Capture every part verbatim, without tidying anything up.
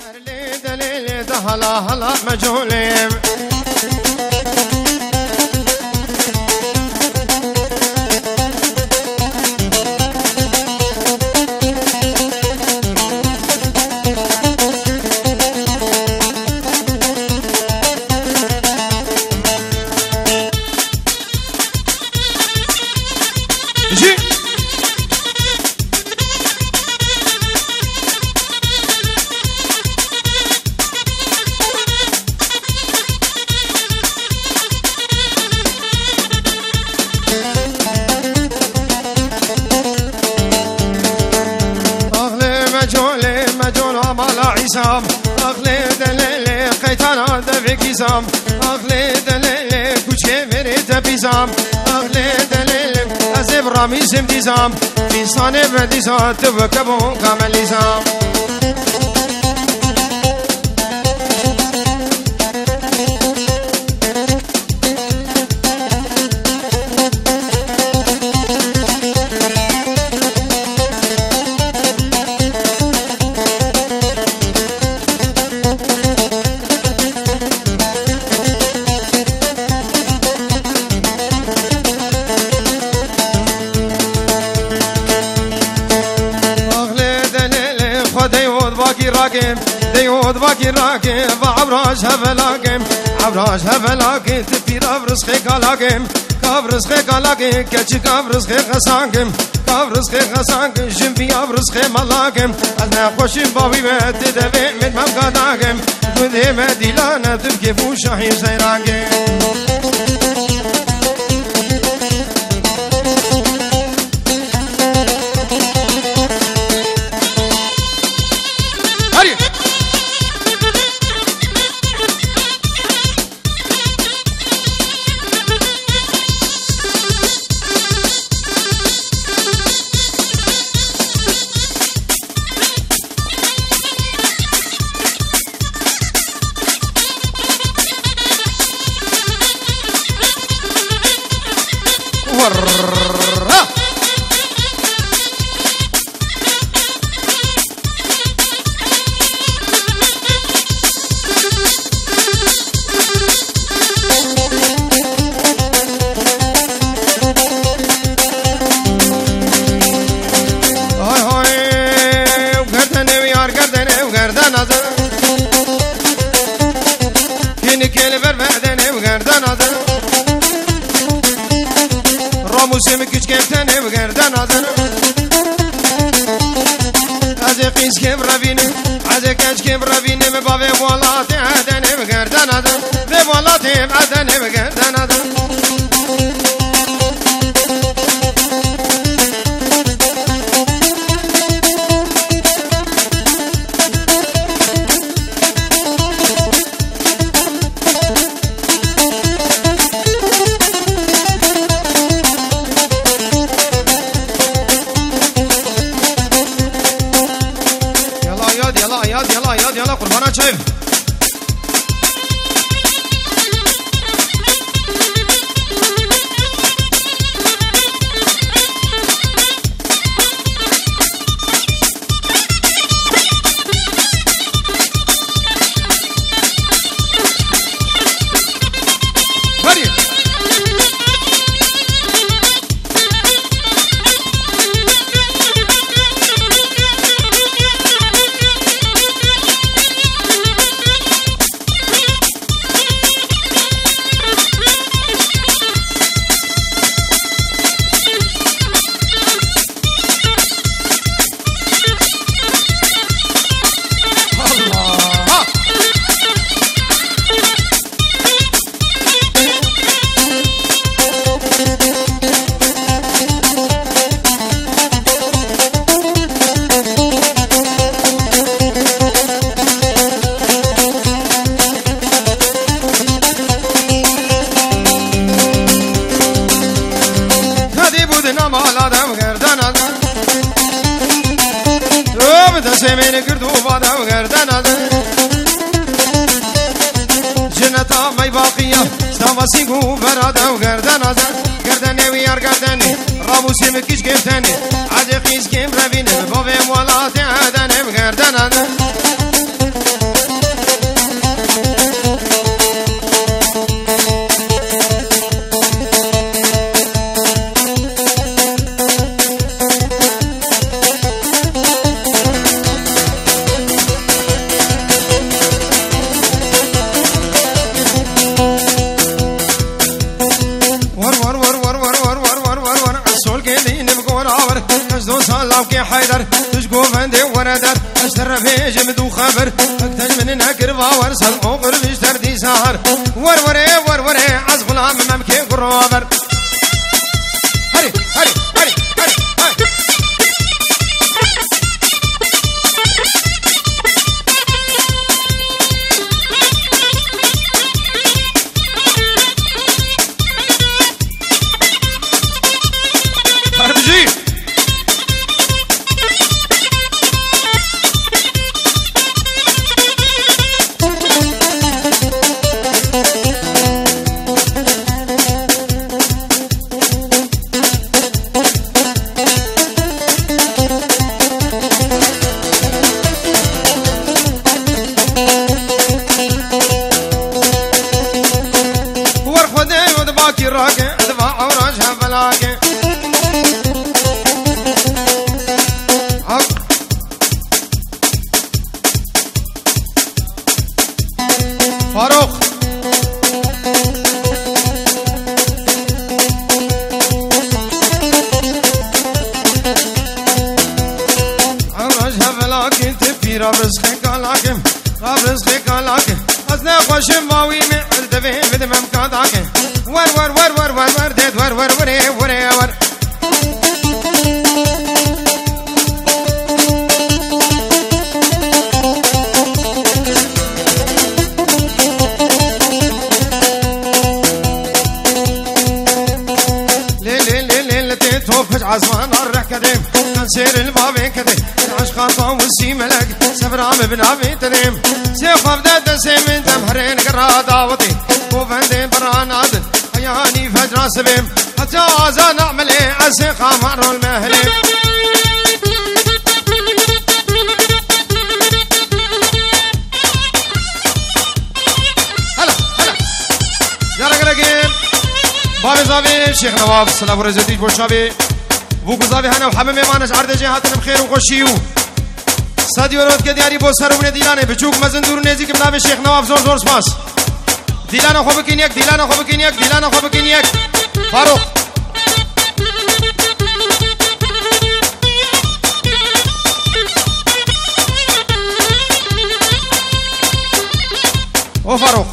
هلا هلا مجهولیم أغلي دليلي قيتانا دفك زام أغلي دليلي كوشي مريت بيزام أغلي دليلي أزيب رامي زم ديزام في صاني بديزات تبكبو كامل زام راكم ديود باكي راكم وعبراش هفلاكم عبراش هفلاكم تبي رفرس خيك لاكم كفرس خيك لاكم كتش كفرس خيك خسانكم كفرس خيك خسانكم جنبي أفرس خيك ملاكم أنا خوشي بابي بيت دبي من مبقاداكم كذي مديلانا تبكي فوشاحي زيراكم موسم كش كفتني بقردان هذا عزي قيس كيف ربيني عزي كش كيف ربيني مبابي بولاتي عدني بقردان هذا بولاتي عدني بقردان هذا شايف سمين كردو بعد وغردان جنتا ما باقية سامسينغو برادا وغردان غرداني ويار غرداني رابو سمكيش كفتاني عاد قيس كيم رابين بابي مولاتي عداني وغردان حيدر تشقو فندي وردر اشتر في جمدو خبر اكتج من نكر باور سلقو قرب اشتر دي سهر ور وري ور وري عز غلام ممكي قروبر هري هري هري هري هري هربجي فاروق عرج هفلاكي تبي راب رزقك علاكم راب رزقك علاكم أزنا خوش ماوي من الدفي بدمم كاداكم ور ور ور ور ور ور ديد ور ور وري وري ور عزمان الرح كديم نسير البابي كديم العشق طاو والسي ملك سفرام ابن ابي تديم سيخ ابدا سيمن تمهرين قرا داوتي وفندي بران عدل حياني فجر سبيم حتى عزا نعمل ايه عسيقا مر المهلي هلا هلا يا رجل بابي زابي شيخ نواف سلام ورزتي بوشابي بوكو زابي هنا وحمامي مانش عرض جهاتنا بخير وخوشيو سادي ورود كدياري بو سرونه ديلانه بچوك مزندور نزيك بنام شيخ نواف زور زور سپاس ديلانه خو بكينيك ديلانه خو بكينيك ديلانه خو بكينيك فاروق او فاروق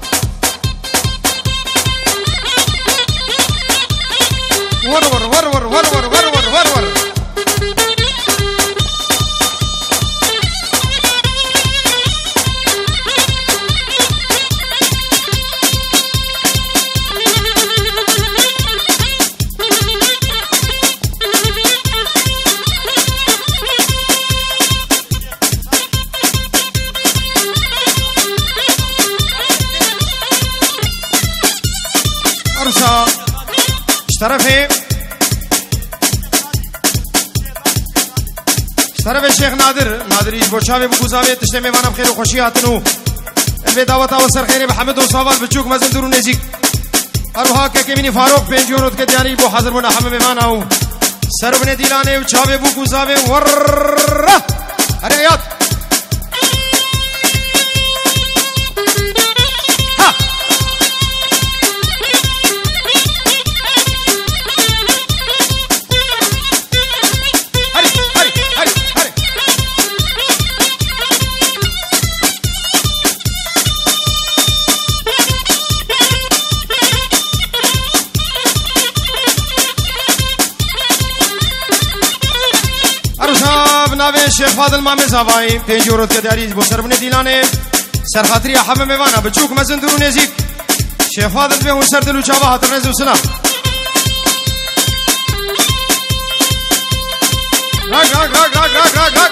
ور ور ور ور ور ور ور ور ور ور أرسا اشترفي اشترف الشيخ نادر نادر ايش بوشاوي بوزاوي تشتمي وانا بخير وخوشي هاتنو البداوة وسر خيري بحمد وصوال بچوك مزن درو نزيك اروها كميني فاروق بينجي ورود كدياني بو حاضر بنا حمم ماناو سربني ديلاني وچاوي بوزاوي ور هريات ناوی شیخ فاضل مامي زاوای پنج ورود کداریز بو سربنی دیلانه سر خاطری حمم میوانا بچوک مزن درو نزیک شیخ فاضل به اون سر دلو چاوا هاتر نزو سنا راک راک راک راک راک راک راک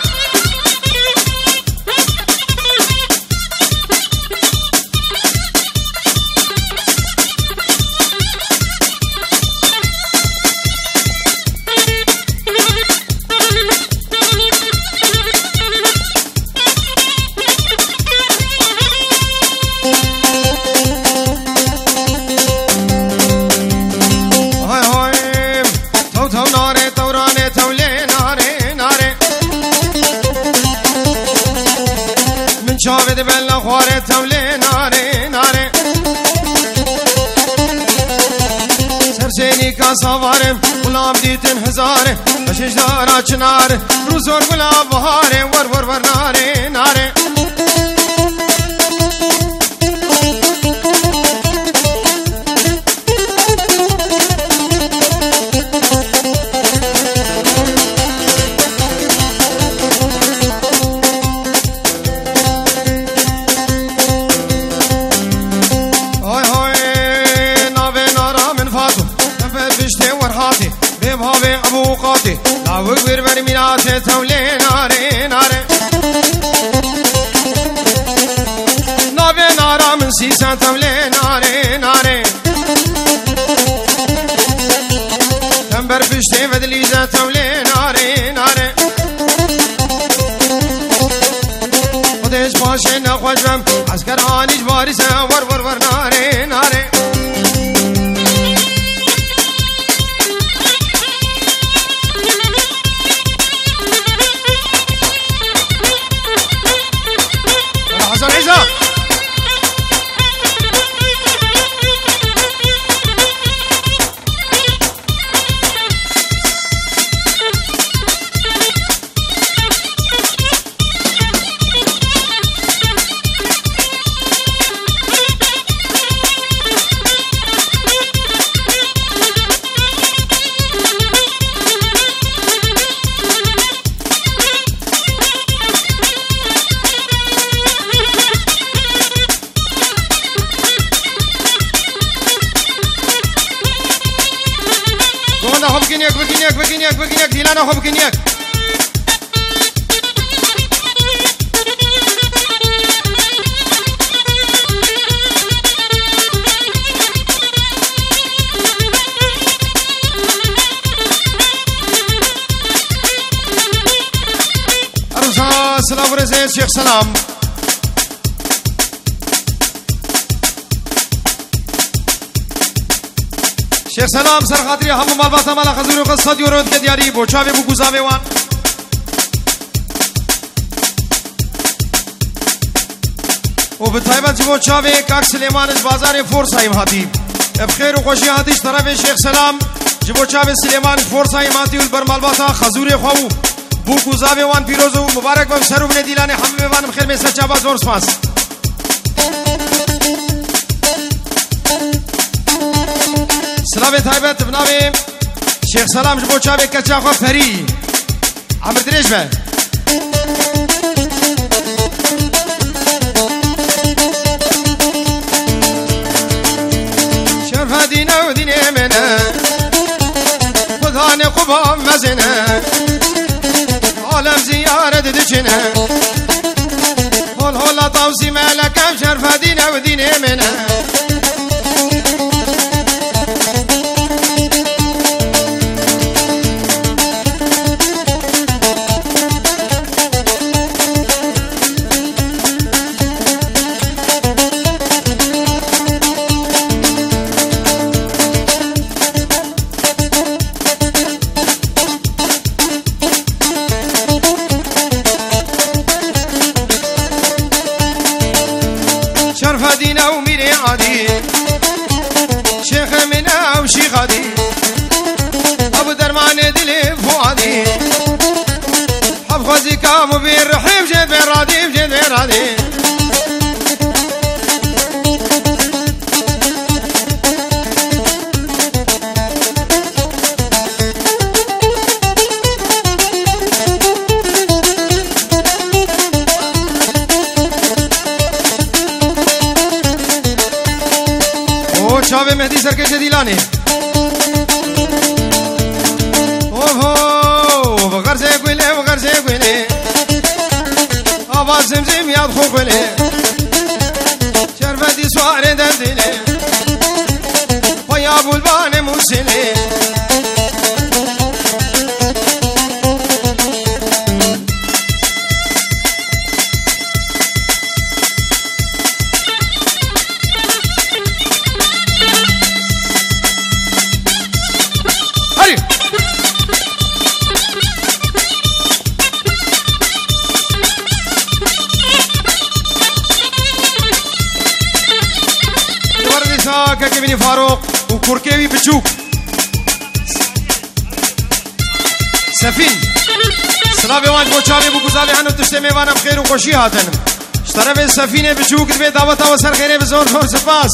شاهد بلا خواره تولي ناري ناري سر حسینی کا سوارم غلام دیتن هزاره بشش دارا چنار روزور گلاب بهاره ور ور ور ناره ناره لاوك بربر ميناتي تولي ناري ناري نابي نارا من سيسا تولي ناري ناري تنبر بشتي بدليزا تولي ناري ناري خدش باشي نخوش بم عسكر آنيش بارسا ور ور ور ناري ناري بكينيك بكينيك بكينيك بكينيك ديلانا هو بكينيك أرجع سلام ورزيز شيخ سلام شيخ سلام سر خاطري هم مالباتا مالا خزوري قصة ديورود كدياري بوچاوي بو گوزاوي وان وبالطيبة جبو چاوي كاك سليمان بازار فورسايم هاتي بخير وخوشي هاتيش طرف شيخ سلام جبو چاوي سليمان فورسايم هاتي والبر مالباتا خزوري خواو بو گوزاوي وان پیروزو مبارك بم سرو بن ديلاني حمد وان بخير مسا چابا زور سپاس سلام طيبت بنابي شيخ سلام جبو چاوي كچا خو فري عمر دريج به شرف دينا ودين امنا خذاني قبام مزنا عالم زيارة دجنا هول هول طوسي مالك شرف دينا ودين امنا شرف دينا وميري عادي شيخ منا وشيخ عادي ابو درمان دلي فؤادي حب خوزي كامو بير رحيم جيد بين رادي جيد بين رادي شابه مهدی سرکش دیلانی اوه اوه وغرز گوله وغرز گوله آواز زمزم یاد خو گوله شرفتی سوار دردله پایا بلبان موسله كاكي بني فاروق وكوركيوي بتشوك سفين سلام وانج بوچاوی بو گزاوی هنو تشته میوانم خیر و خوشی هاتن اشترف سفینه بچوک دبی دعوتا و سر خیره بزور زور سپاس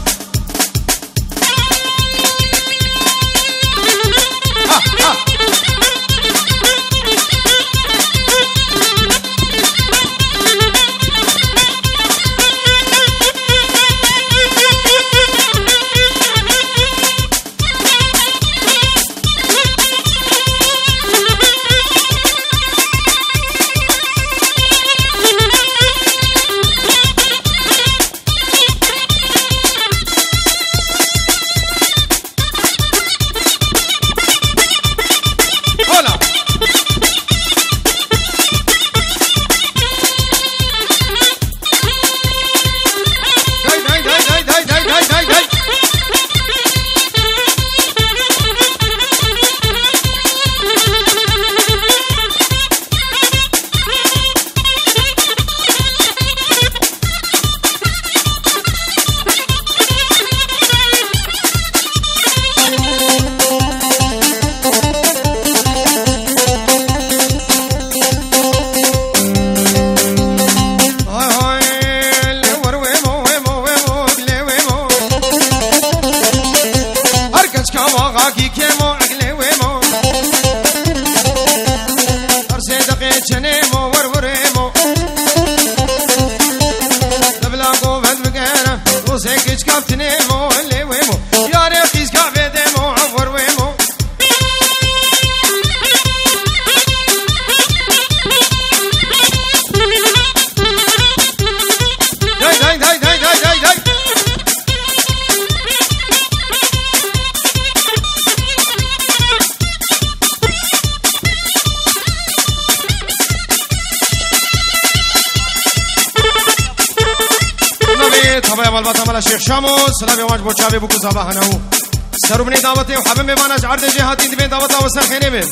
شيخ شامو سلام يواج بوچاوي بو كزابا هنو سربني دعوتي وحبم بمانج عرض جهاتي دبي دعوتا وسر خيني بي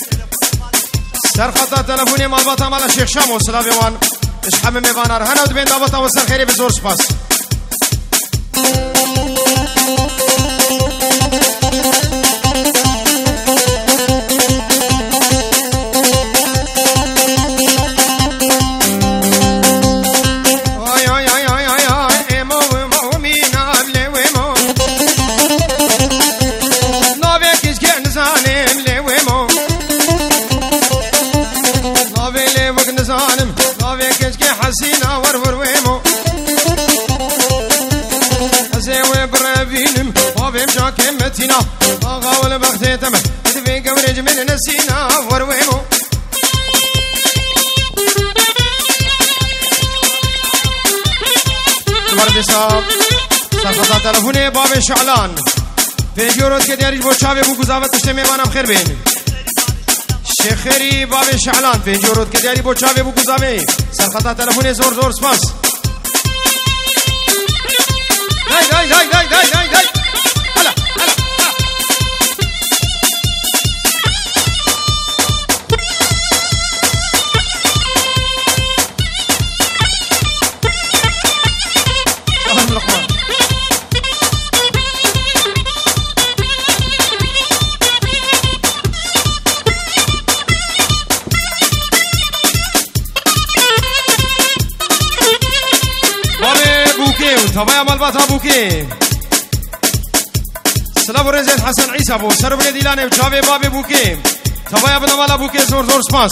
سر خطا تلفوني مالباتا مالا شيخ شامو سلام يوان اش حبم بمانار هنو دبي دعوتا وسر خيني بزور سپاس متينا باغا ولا بختي تمه دبي قورج من نسينا ورويمو تبارك صاحب صفقات تلفوني باب شعلان بيجورت كدياري بو چاوي بو گزاوت تشته میوانم خير بين شيخ خيري باب شعلان بيجورت كدياري بو چاوي بو گزاوي صفقات تلفوني زور زور سپاس داي داي داي داي داي داي داي تبايا مالبات بوكي سلام ورزين حسن عيسى بو سربني ديلاني وشافي بابي بوكي تبايا بنا مالا بوكي زور زور سپاس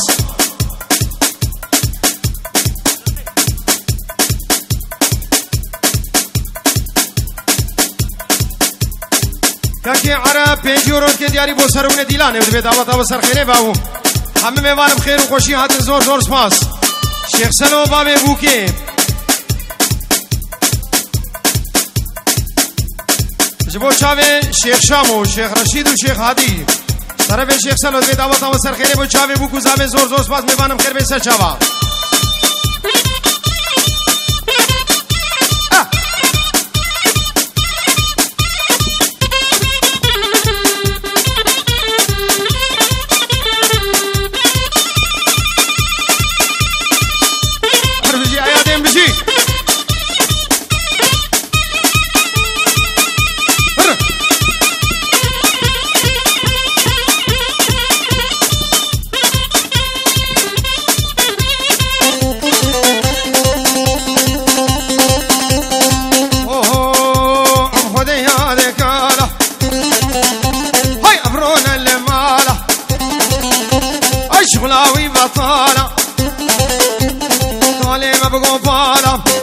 كاكي عرب بيجورو كي دياري بو سربني ديلاني ودبي دعوتا وسر خيري باو همه ميوانم خير وخوشي هاتن زور زور سپاس شيخ سلو بابي بوكي جبو چاوي شيخ شامو شيخ رشيد و شيخ هادي طرف شيخ سلو دبي دعوتا وسر خيري بو چاوي بو گزاوي زور زور سپاس ميوانم خير بي سر چاوا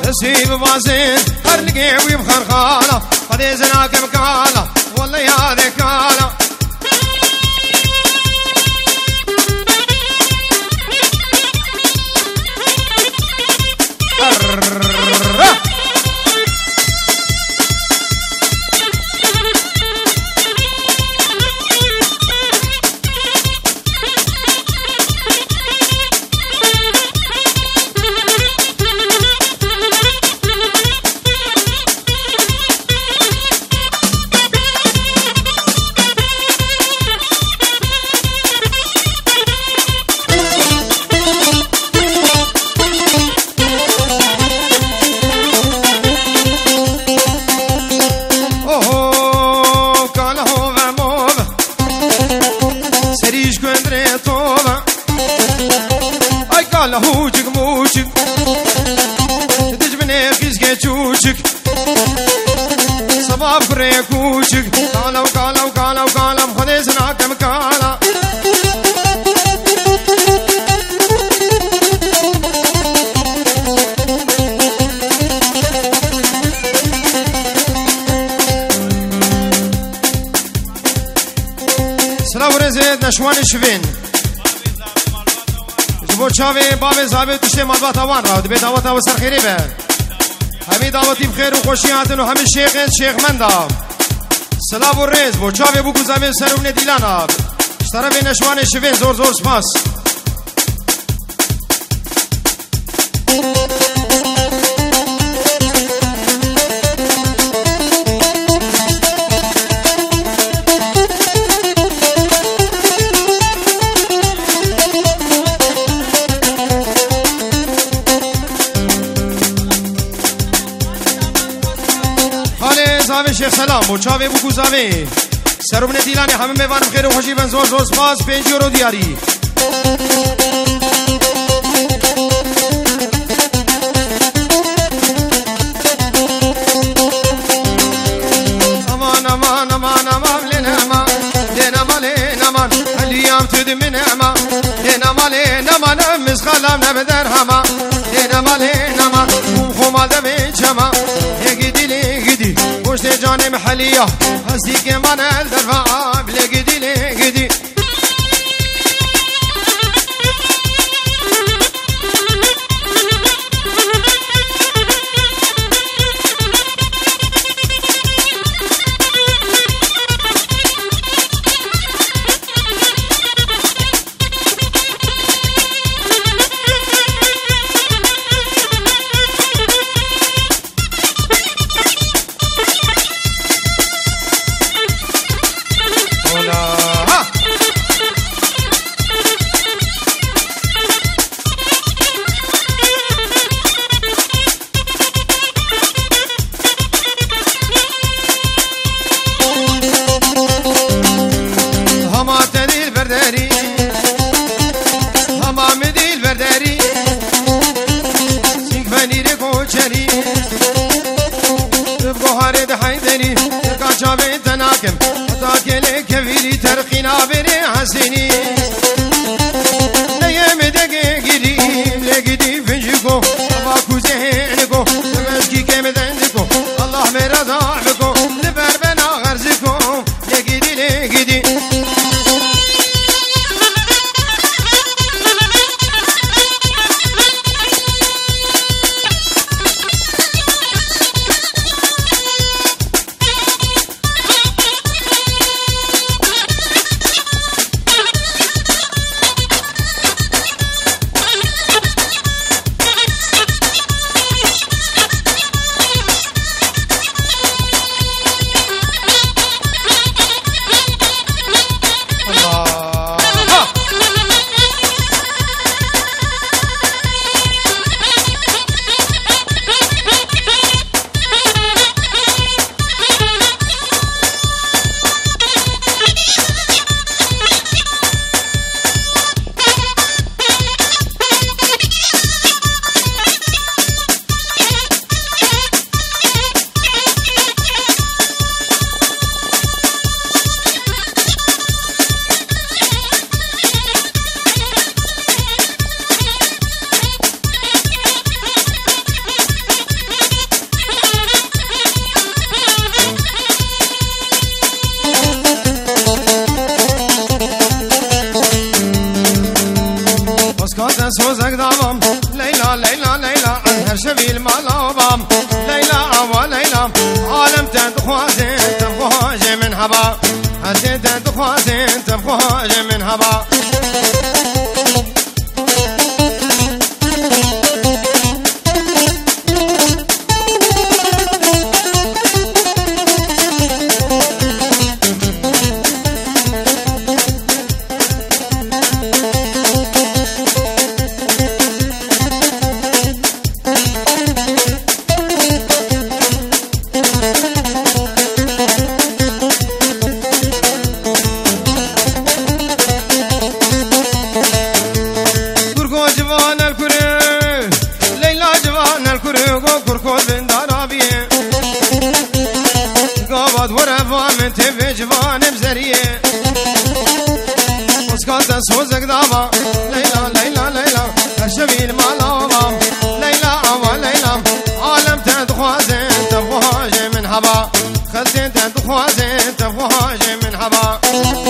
تسيب بازين هرلقي ويبخر خالة قد يزناك مكالة والله يا ذكالة هوجك موجك تجبني خيزك جوجك صباب فريك وجك قالوا قالوا قالوا قالوا خذي سناك مكالا سلاو رزيد نشوان شفين بو چاوی باب زابه تشته مالبات وان را دبی دعوت و سرخیری به همین دعوتی بخیر و خوشی هاتن و همین شیخ شیخ مندا سلام و ریز بو چاوی بو گزامه سرون دیلانا طرف نشوان شوین زور زور سپاس شیخ سلام و چاوی بو گوزاوی سرمن دیلانی همه میوان بخیر و خوشی بن زور زور سپاس پنج یورو دیاری امان امان امان امان لنما لنما لنما اليوم تدمن اما لنما لنما نمز خلام نبدر هما لنما لنما وخما دمي جما يجدي لي جدي وش جاني محليه هزيك من الدرفع بلقدي لقدي خزين تدخوازين تفخوج من هبا سوزك دابا ليلى ليلى ليلى الشبيل مالوما ليلى وليلى عالم تدخوازين تفوهاج من هبا خزين تدخوازين تفوهاج من هبا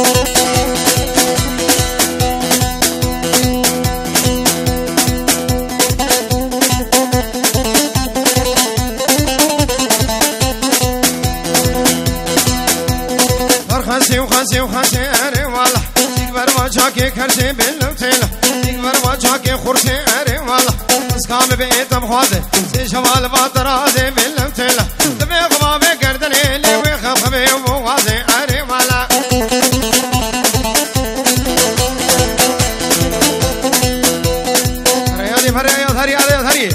خسي وخسي وخسي أري والله وجهك كرسي باللوتيلة يكبر وجهك خرسي أري والله اسكام بيت بخوازي سي شمال باطرازي باللوتيلة تبي غبابي قردني لي ويخاف خبي وبوغازي أري والله رياضي فرياض هري هري هري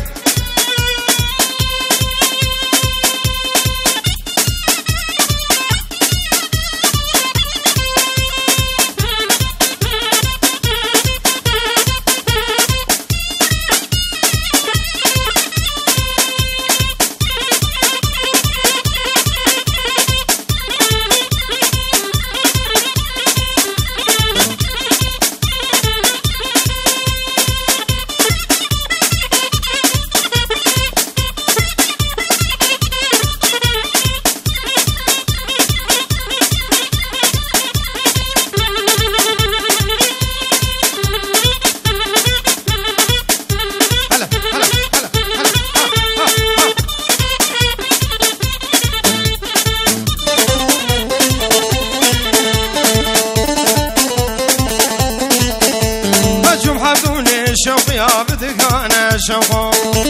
شوقي بدك انا شوقو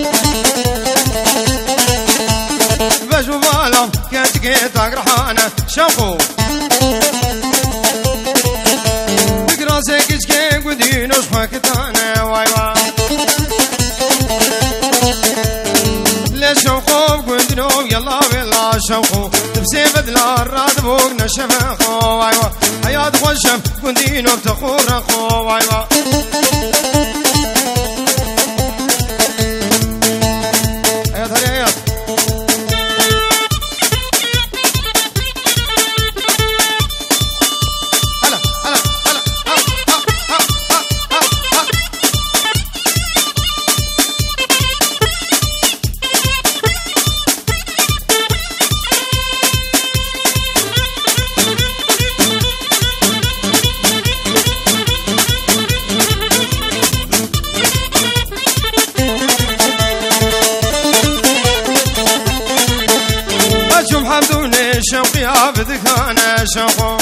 بجو بالا كاتك تقرحانا شوقو بقراسك كشكي قدين وشحك تانا وايوا ليش شوقو قدنو يلا بلا شوقو تبسي بدلا الراد بوق نشفخو وايوا حياة خوشم قدين وبتخور اخو وايوا شوقي بدك انا شوقو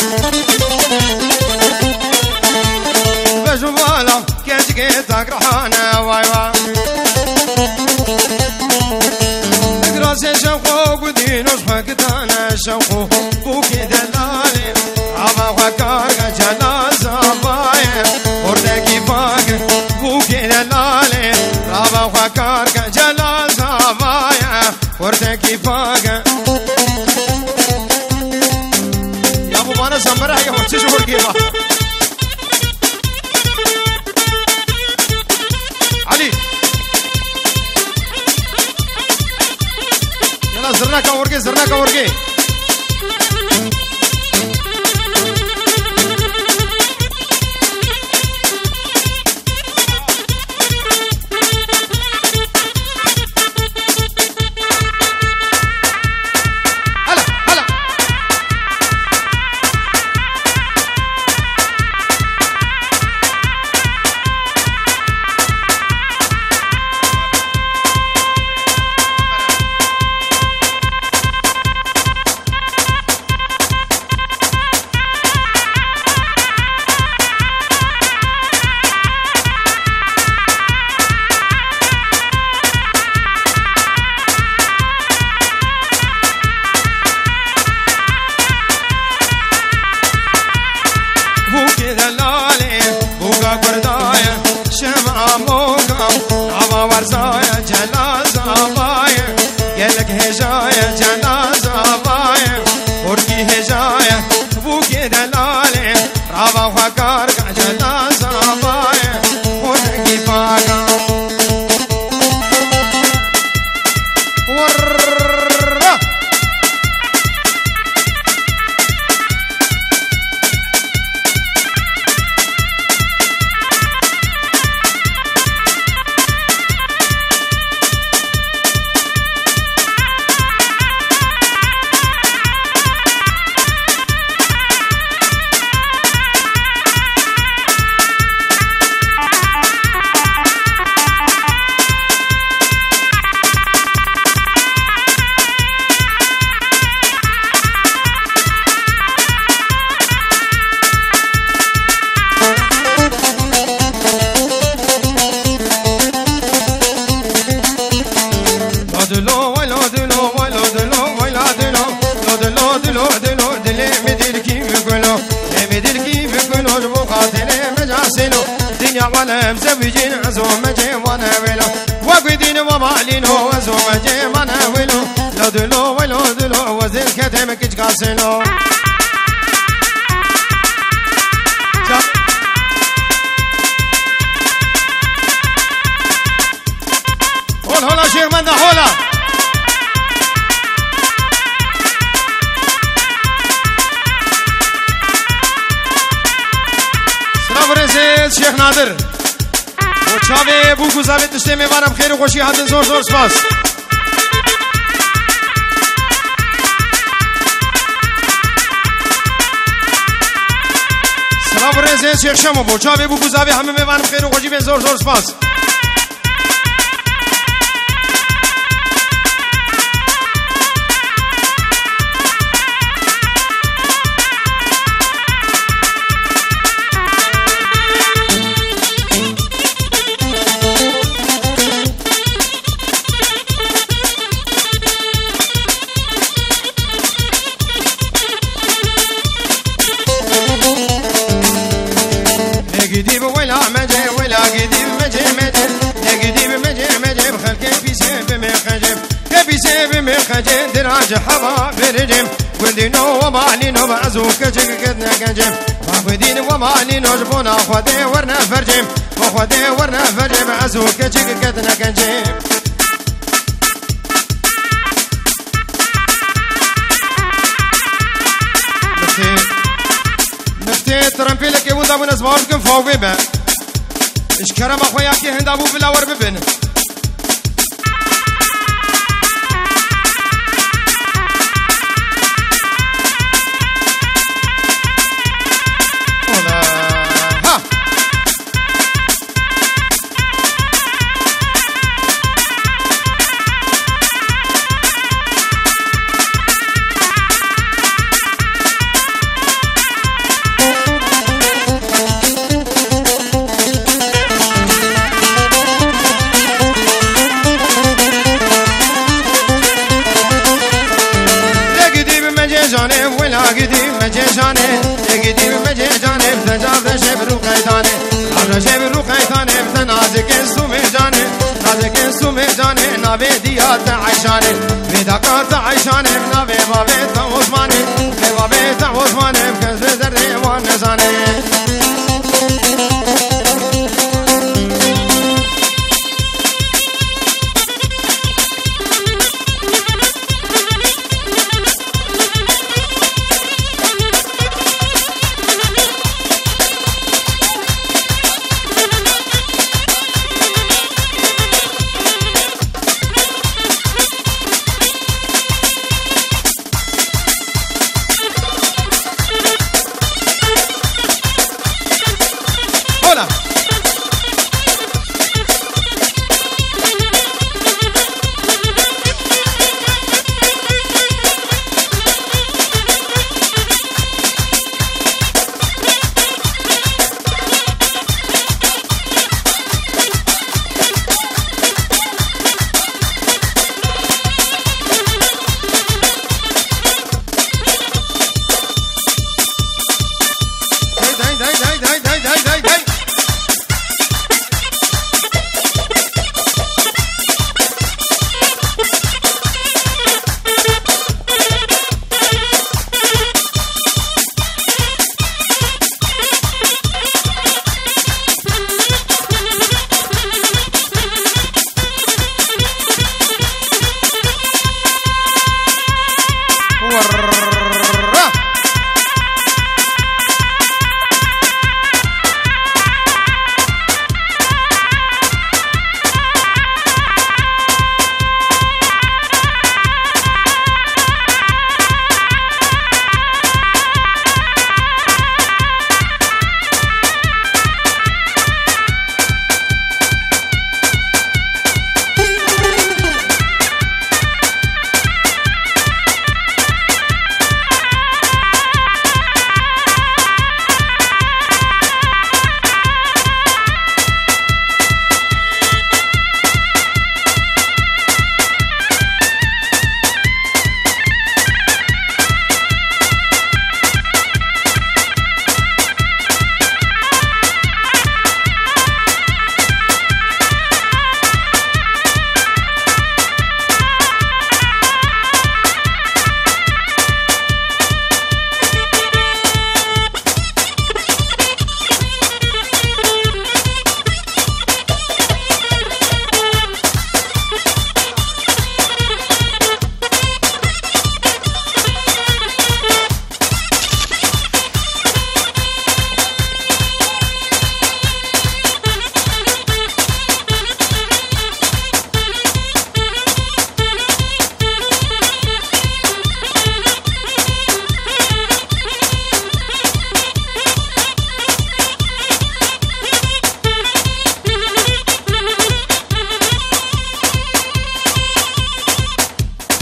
بجو بالا كاتك تقرحانا وايوا قراسي شوقو قدين وشحك تانا شوقو بوكي دلالي عبا وكاك جلال زبايا وردكي فاك بوكي دلالي عبا وكاك جلال زبايا وردكي فاك وانا سمرها يا وحش شهور كيفا علي يلا زرنا كوركي زرنا كوركي قالك هجاية جنازة باية وركي هجاية بوكي دلالي رابا وفكار جنازة باية وركي فاقا ورّا وانا مزوجين عزوم مجي وانا ولو وقدين ومالين هو عزوم مجي وانا ولو لو دلو ولو دلو وزير كتم كيش قاسلو هول هولا شيخ من ده هولا شیخ نادر و چاوه بو گذابه تشته میوارم خیر و خوشی هاتن زور زور سپاس سلام رزه شیخ شما بو چاوه بو گذابه همه میوارم خیر و خوشی به زور زور سپاس خجل دراج حوا برجم ودينو ومالينو بعزو كجك كدنا كجم ودين ومالينو جبونا خدي ورنا فرجم وخدي ورنا فرجم عزو كجك كدنا كجم مفتي مفتي ترمبي لك يبودا من اسمعوكم فوق بيبا اش كرم اخوياكي هندابو بلاور ببن بديات عشاني بدكات عشاني نبي بابيت عثماني بابيت عثماني بكذب دري ونزاني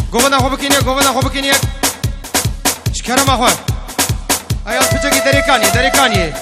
گوبنا خوب کنیه گوبنا خوب کنیه شکرم اخوان ایال پچکی دریکانی دریکانی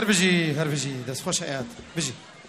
هر بجي هر بجي دست خوش حيات بجي